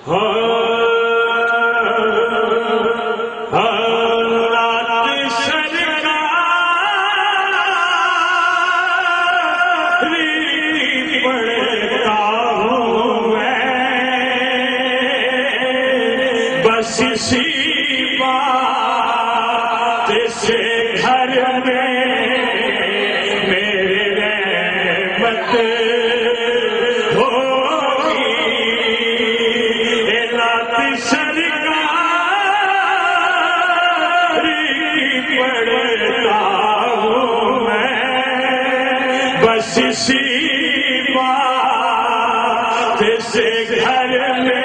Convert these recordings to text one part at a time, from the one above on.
بس اسی بات سے گھر میں میرے رحمت ہوگی، رات سرکاری پڑھتا ہوں میں، بس اسی بات سے گھر میں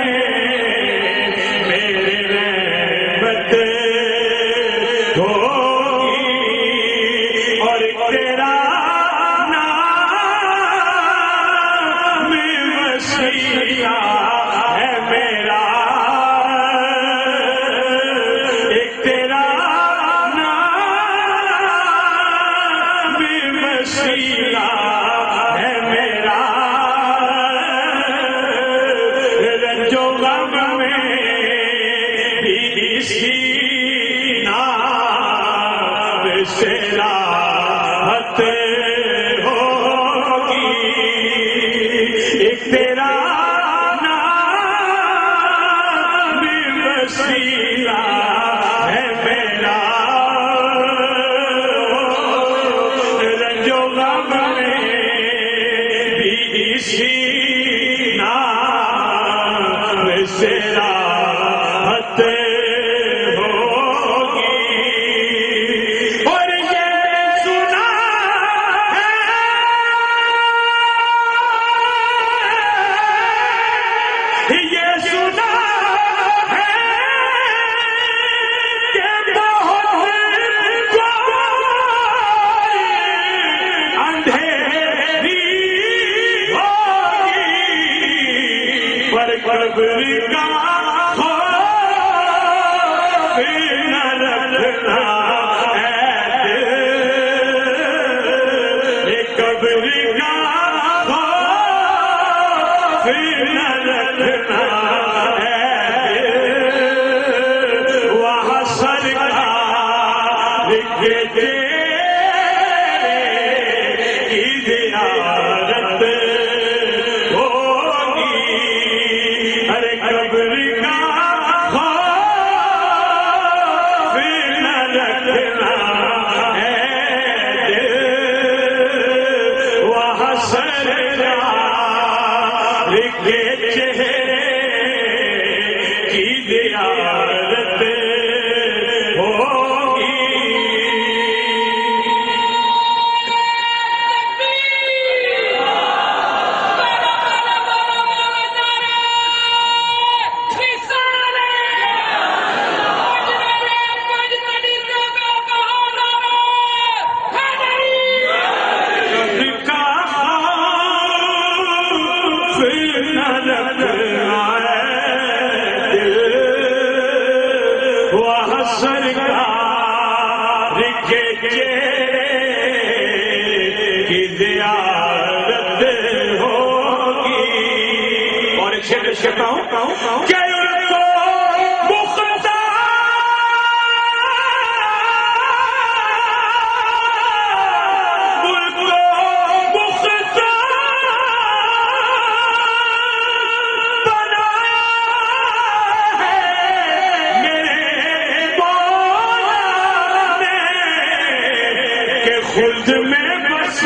خلد میں بس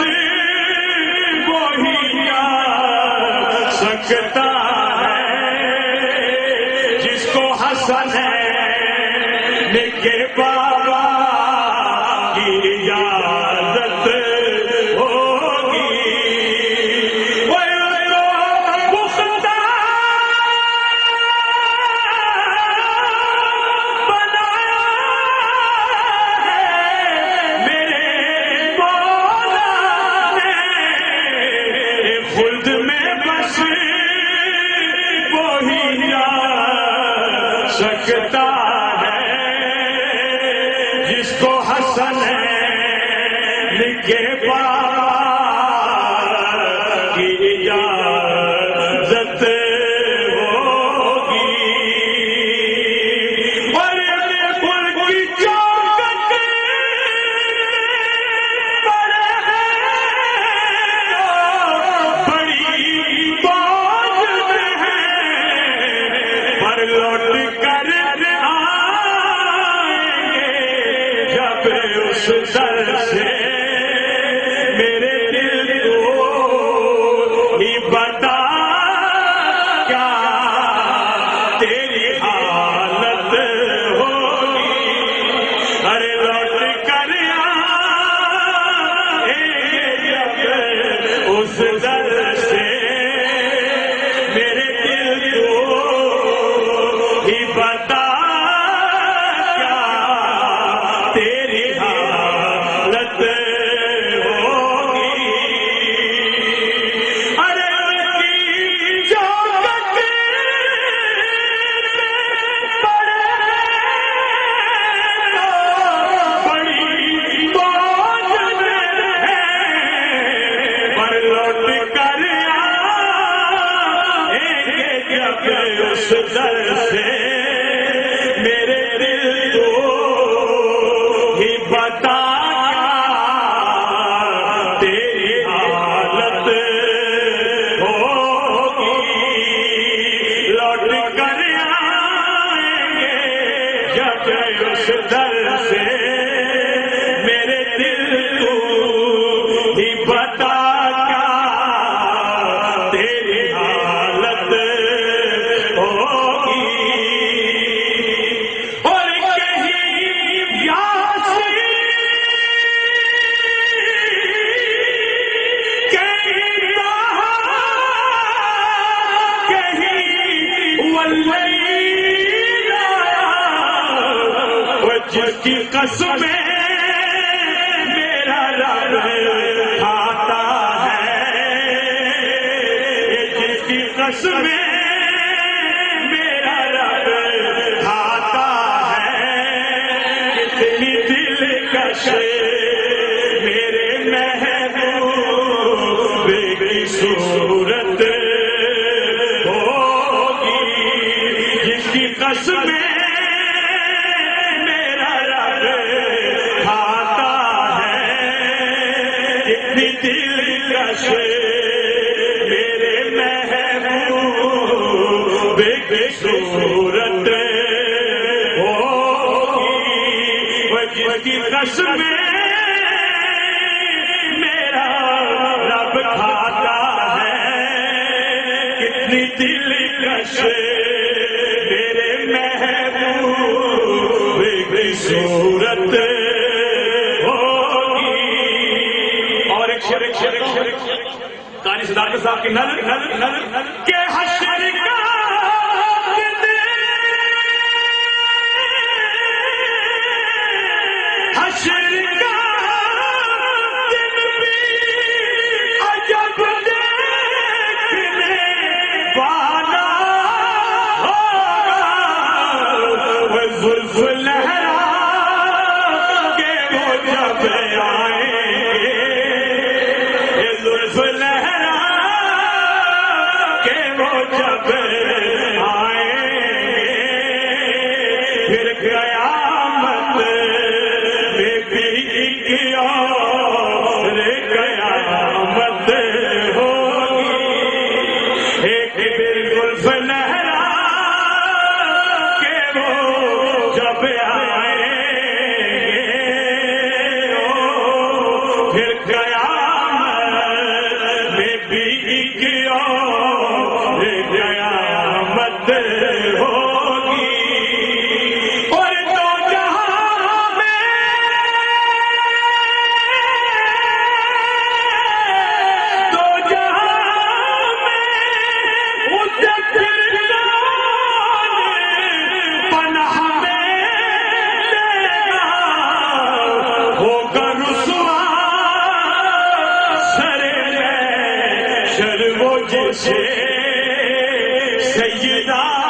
وہی آ سکتا ہے جس کو حسن ہے نکے بابا کی اجازت ہوگی. سکتا ہے جس کو حسن ہے لکھے بابا کی اجازت ہوگی. جب اس در سے میرے دل کو ہی بتا تیری حالت ہوگی لوٹ کر آئیں گے جب اس در سے میرے دل کو ہی بتا جس کی قسم میرا رب کھاتا ہے جس کی قسم میرا رب کھاتا ہے کتنی دلکش میرے محبوب کی صورت ہوگی جس کی قسم دلکش میرے محبوب کی صورت ہوگی جس کی قسم میرا رب کھاتا ہے کتنی دلکش میرے محبوب کی صورت قاری صدارت صاحب کی نظر کہ حشر کا حشر کا دن بھی عجب دیکھنے والا ہوگا وہ زلف لہرا کے وہ جب آئیں گے زلف لہرا کے وہ جب آئیں گے پھر قیامت میں بھی ایک اور قیامت ہوگی ایک زلف لہرا کے وہ جب آئیں گے پھر قیامت میں بھی ایک اور قیامت ہوگی اور دو جہاں میں اس پناہ میں دے گا ہوگا رسوا سر وہ جیسے سیدہ